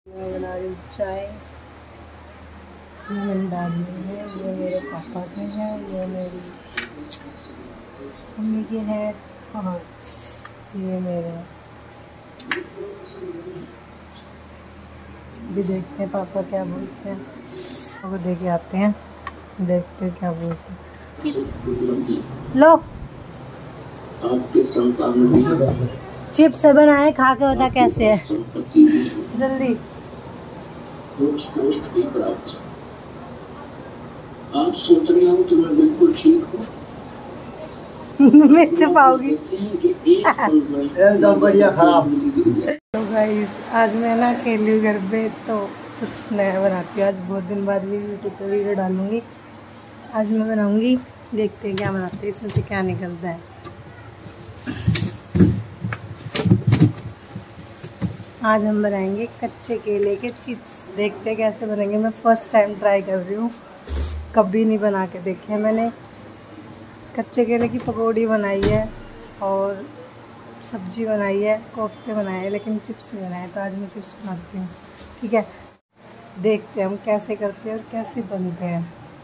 मैं बना रही हूँ चाय। ये मेरी दादी है, ये मेरे पापा के हैं, ये मेरी मम्मी के है और ये मेरे। अभी देखते हैं पापा क्या बोलते हैं, वो दे के आते हैं, देखते हैं क्या बोलते हैं। लो चिप्स बनाए, खा के बता कैसे है जल्दी। आप सोच रहे हो कि मैं बिल्कुल ठीक हूँ। मिर्च पाओगी एकदम बढ़िया खराब। तो गाइस आज मैं ना खेली हूँ घर पे, तो कुछ नया बनाती हूँ। आज बहुत दिन बाद भी यूट्यूब पे वीडियो डालूंगी। आज मैं बनाऊंगी, देखते हैं क्या बनाते हैं, इसमें से क्या निकलता है। आज हम बनाएंगे कच्चे केले के चिप्स, देखते हैं कैसे बनेंगे। मैं फर्स्ट टाइम ट्राई कर रही हूँ, कभी नहीं बना के देखे मैंने। कच्चे केले की पकौड़ी बनाई है और सब्जी बनाई है, कोफ्ते बनाए हैं, लेकिन चिप्स नहीं बनाए। तो आज मैं चिप्स बनाती हूँ, ठीक है। देखते हैं हम कैसे करते हैं और कैसे बनते हैं।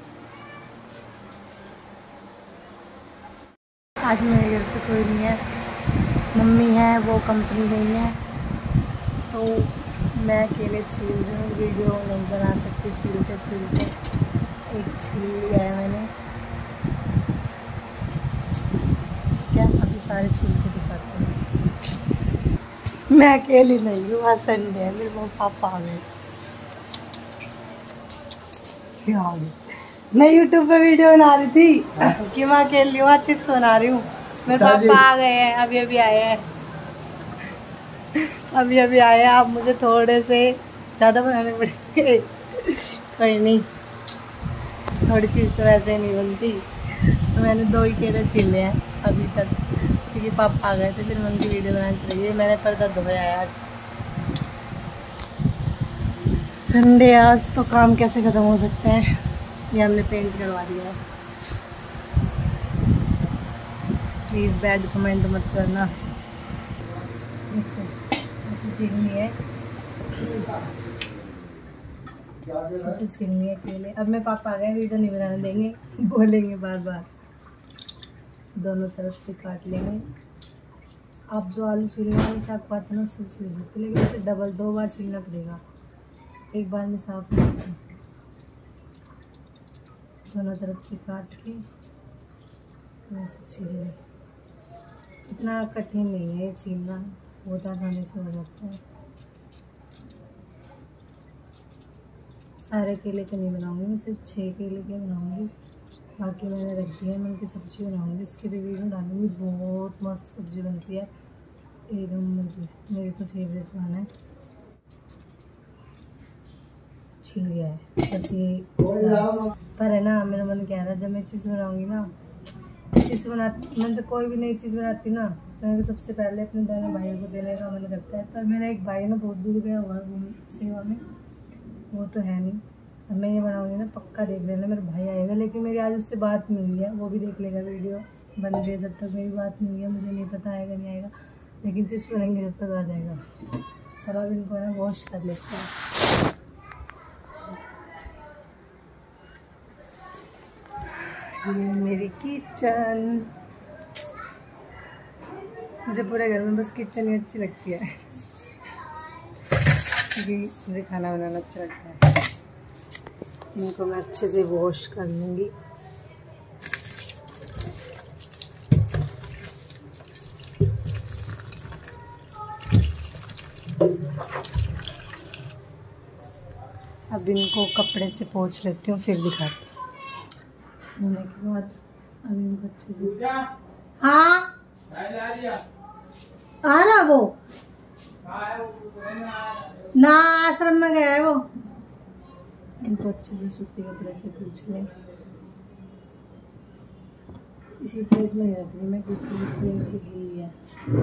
आज मेरे घर पे कोई नहीं है, मम्मी है, वो कंपनी गई है, तो मैं अकेले छील रही हूँ। वीडियो नहीं बना सकती छीलते छीलते, एक छील लिया है मैंने, ठीक है। अभी सारे छील के दिखाते हैं। मैं अकेली नहीं हूँ, आज संडे है, मेरे मम्मी पापा आ गए। क्या आ गए? मैं यूट्यूब पे वीडियो बना रही थी कि मैं अकेली हूँ, आज चिप्स बना रही हूँ। मेरे पापा आ गए हैं, अभी अभी आए हैं, अभी अभी आए हैं। आप मुझे थोड़े से ज़्यादा बनाने पड़ेंगे, कोई नहीं, थोड़ी चीज़ तो वैसे ही नहीं बनती। तो मैंने 2 ही केले छीले हैं अभी तक, क्योंकि पापा आ गए थे, फिर मैं उनकी वीडियो बनानी चाहिए। मैंने पर्दा धोया है आज संडे, आज तो काम कैसे ख़त्म हो सकते हैं। ये हमने पेंट करवा दिया है। प्लीज़ बैड कमेंट मत करना। ऐसे छीलनी है, ऐसे छीलनी है केले। अब मैं पापा आ गए, वीडियो नहीं बनाने देंगे, बोलेंगे बार बार। दोनों तरफ से काट लेंगे। आप जो आलू छीलने वाले चाकू आते हैं ना, उससे छील सकते, लेकिन इसे डबल 2 बार छीलना पड़ेगा, एक बार में साफ नहीं होता। दोनों तरफ से काट के ऐसे छील लें। इतना कठिन नहीं है छीलना, बहुत आसानी से हो जाता है। सारे केले के नहीं बनाऊंगी, मैं सिर्फ 6 केले के बनाऊंगी, बाकी मैंने रख दिया। मैं उनकी सब्ज़ी बनाऊंगी, उसकी भी वीडियो डालूंगी। बहुत मस्त सब्ज़ी बनती है एकदम, मेरी तो फेवरेट वन है। छिल गया है बस ये, पर है ना, मेरा मन कह रहा है जब मैं चिप्स बनाऊंगी ना, चिप्स बनाती मैं तो कोई भी नई चीज़ बनाती हूँ ना, तो मेरे को सबसे पहले अपने दोनों भाइयों को देने का मन करता है। पर मेरा एक भाई ना बहुत दूर गया हुआ है सेवा में, वो तो है नहीं। अब मैं ये बनाऊंगी ना, पक्का देख लेना, मेरा भाई आएगा। लेकिन मेरी आज उससे बात नहीं हुई है, वो भी देख लेगा। वीडियो बन रही है, जब तक मेरी बात नहीं हुई है मुझे नहीं पता आएगा नहीं आएगा, लेकिन चिप्स बनेंगे जब तक आ जाएगा। चलो अब इनको ना वॉश कर लेते हैं। ये मेरी किचन, मुझे पूरे घर में बस किचन ही अच्छी लगती है, क्योंकि मुझे खाना बनाना अच्छा लगता है। इनको मैं अच्छे से वॉश कर लूँगी। अब इनको कपड़े से पोंछ लेती हूँ, फिर दिखाती हूँ। धोने के बाद अब इनको अच्छे से, हाँ आ रहा वो ना, आश्रम में गया है वो। इनको अच्छे से सूती कपड़े से पोंछ लें। इसी प्लेट में रख रही मैं, क्योंकि प्लेट भी गीली है।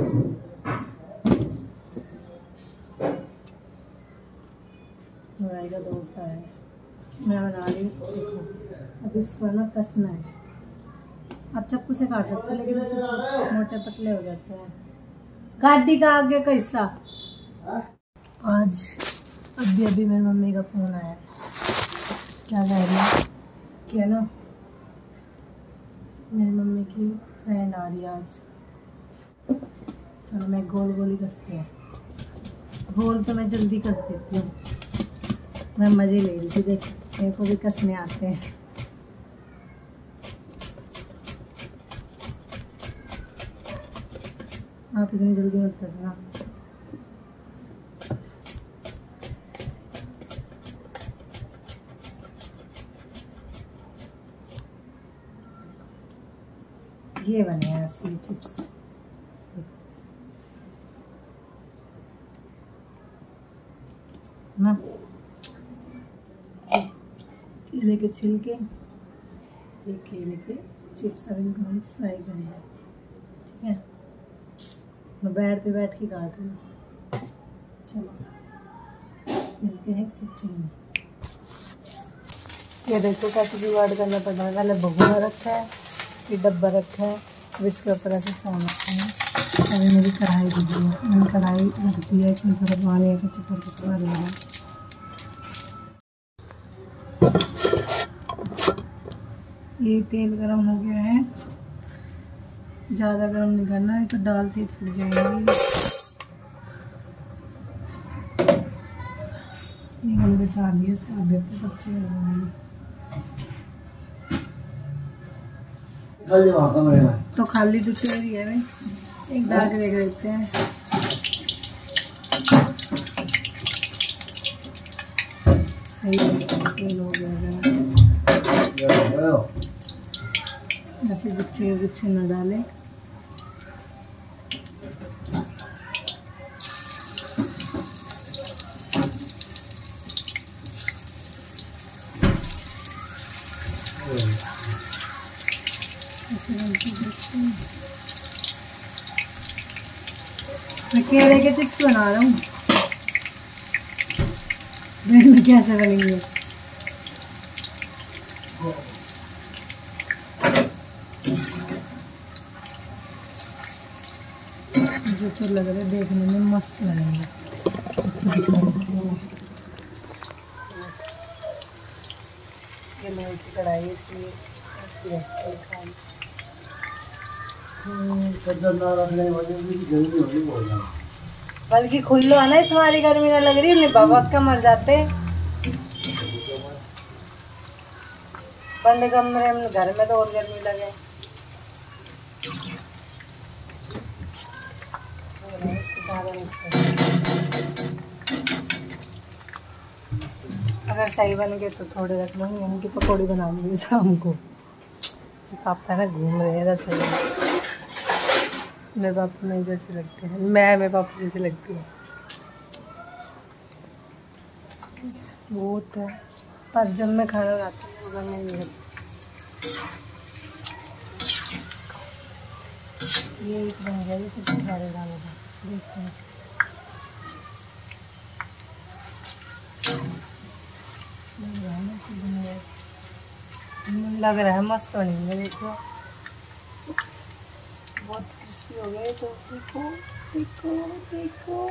मेरा दोस्त आया है, मैं बना रही हूँ। देखो अब इसको ना कसना है। आप चाकू से काट सकते हैं, लेकिन उससे मोटे पतले हो जाते हैं। गाड़ी का आगे का हिस्सा। आज अभी मेरी मम्मी का फ़ोन आया, क्या कह रही है कि ना मेरी मम्मी की फ्रेंड आ रही है आज। चलो मैं गोल गोल ही कसती हूँ, गोल तो मैं जल्दी कस देती हूँ। मैं मज़े ले रही थी, देख मेरे को भी कसने आते हैं। आप इतनी जल्दी मत कसना। ये बने हैं ऐसे चिप्स, ना केले के छिलके, ये केले के चिप्स अब इनको हम फ्राई करेंगे। ठीक है, मैं बेड पे बैठ के काट रही हूँ। चलो मिलते हैं किचन में। ये देखो कैसे जुगाड़ करना पड़ रहा है। पहले भगोना रखा है, फिर डब्बा रखा है, फिर इसके ऊपर ऐसे फोन रखा है। अभी मेरी कढ़ाई दी है, मैंने कढ़ाई रख दी है, इसमें थोड़ा पानी है, चिकन को भर लेना। ये तेल गरम हो गया है, ज़्यादा गरम नहीं करना है तो डालते फूट जाएंगी। ये हम बचा दिए, स्वाद देते सब्जी बनाएंगे। तो खाली तो तेल है भाई, एक डाल के देख लेते हैं। सही तेल हो गया। ऐसे गुच्छे गुच्छे न डालें। मैं केले के चिप्स बना रहा हूँ, में कैसे बनेंगे। मुझे तो लग रहा है देखने में मस्त लगेंगे। ये लोहे की कढ़ाई है इसलिए ऐसी रहती है। बल्कि खुल्लो है ना, इस हमारी गर्मी ना लग रही, उन्हें बाबा का मर जाते। बंद कमरे में घर में तो और गर्मी लगे। अगर सही बन गए तो थोड़े रख लूँगी, उनकी पकौड़ी बना लूँगी शाम को। पापा ना घूम रहे हैं रसोई में। मेरे पापा नहीं जैसे लगते हैं, मैं मेरे पापा जैसे लगती हूँ। वो तो पर जब मैं खाना बनाती हूँ तो मैं नहीं लगती। ये एक बन गया, इसे सारे डालेगा, देखते हैं इसको। लग रहा है मस्त बनी है, देखो बहुत क्रिस्पी हो गए। तो देखो देखो देखो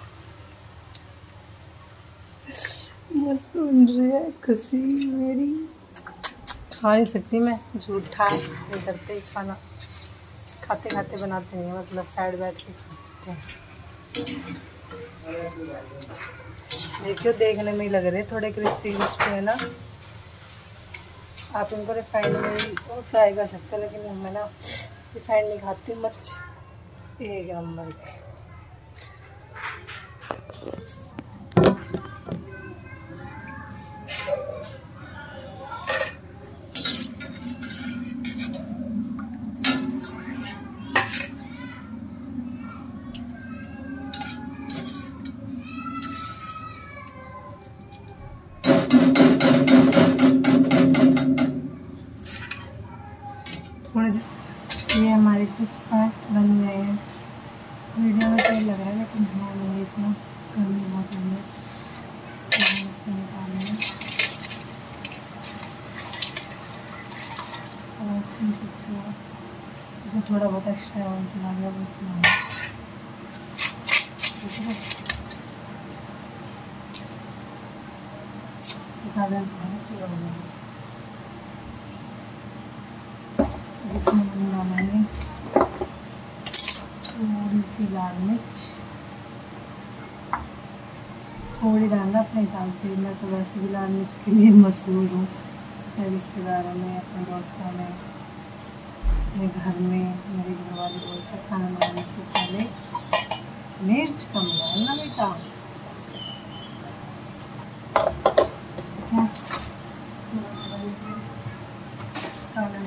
मस्त बन रही है। खुशी मेरी खा नहीं सकती मैं, झूठा नहीं करते खाना, खाते खाते बनाते नहीं, मतलब साइड बैठ के खा सकते हैं। देखियो देखने में ही लग रहे थोड़े क्रिस्पी क्रिस्पी है ना। आप इनको रिफाइंड में भी फ्राई कर सकते हो, लेकिन मैं ना रिफाइंड नहीं खाती, मिर्च एक नंबर। थोड़े से ये हमारे चिप्स हैं, बन गए हैं। वीडियो में तेल लग रहा है लेकिन हाँ नहीं, इतना गर्मी बहुत है। इसमें निकालेंगे और इसमें सकते हो जो थोड़ा बहुत एक्स्ट्रा ऑयल चला गया वो इसमें। ज़्यादा चूड़ा बनाएंगे। इसमें मैंने डालेंगे थोड़ी सी लाल मिर्च, थोड़ी डालना अपने हिसाब से। मैं तो वैसे भी लाल मिर्च के लिए मशहूर हूँ, मेरे रिश्तेदारों में, अपने दोस्तों में, अपने घर में। मेरे घर वाले बोलते हैं खाना बनाने से पहले मिर्च कम डालना बेटा, ठीक है। काला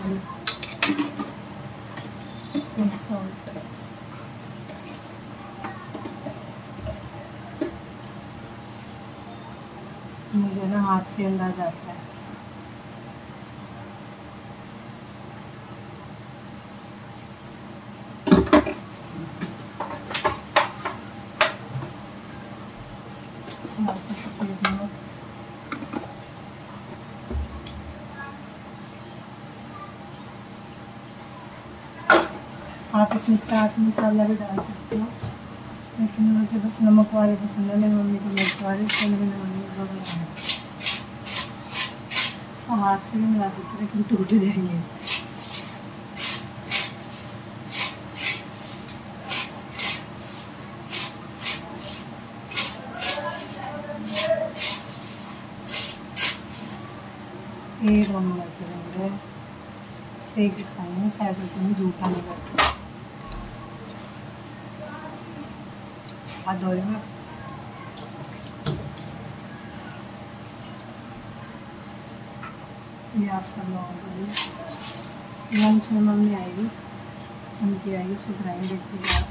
मिर्च, सॉल्ट, मुझे ना हाथ से अंदाज आता है। आप इसमें चाट मसाला भी डाल सकते हो, लेकिन मुझे बस नमक वाले पसंद है। मेरी मम्मी को मिर्च वाले, इसलिए मेरी मम्मी को बनाना। इसको हाथ से भी मिला सकते हो लेकिन टूट जाएंगे। एक नंबर करेंगे, सेक के खाएंगे, शायद तुम्हें जूठा नहीं करता। हाथ धो रही हूँ। ये आप सब लोगों के लिए लंच में मम्मी आएगी, उनकी आएगी, सुधराएंगे, देखते जाओ।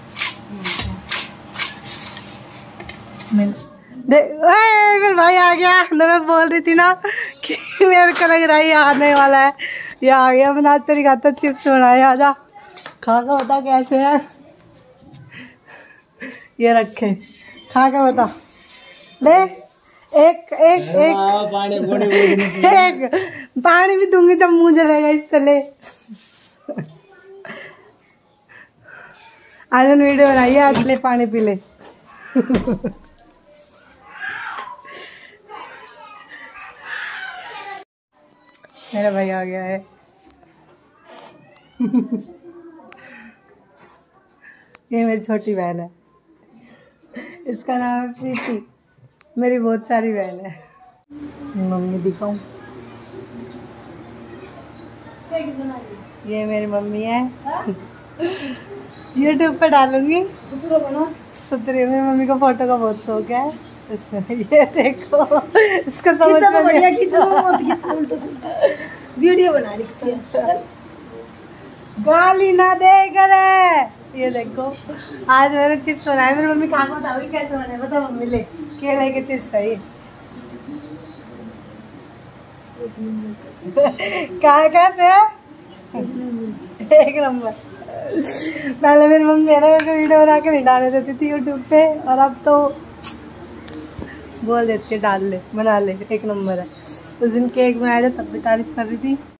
मेरे भाई आ गया ना, मैं बोल रही थी ना कि मेरे को लग रहा है ये आने वाला है। ये आ गया। मैंने आज तेरी खाता चिप्स बनाए, आजा खा के बता कैसे है। ये रखे, खा के बता। ले एक एक एक पानी भी दूंगी जब मुंह जलेगा इस तले। आज वीडियो बनाई है, आज ले पानी पी ले। मेरा भाई आ गया है। ये मेरी छोटी बहन है, इसका नाम है प्रीति। मेरी बहुत सारी बहन है। मम्मी दिखाऊं, ये मेरी मम्मी है। यूट्यूब पे डालूंगी। सुतरे में मम्मी को फोटो का बहुत शौक है। ये देखो, इसको समझ में बढ़िया वीडियो बना रही है, गाली ना दे करे। ये देखो, आज मैंने चिप्स बनाए। मेरी मम्मी खा के बताओगी कैसे बने, बता मम्मी। ले केले के चिप्स है ये। कैसे है? एक नंबर। पहले मेरी मम्मी है ना वीडियो बना के नहीं डालने देती थी यूट्यूब पे, और अब तो बोल देती है डाल ले, बना ले, एक नंबर है। उस दिन केक बनाया था तब भी तारीफ कर रही थी।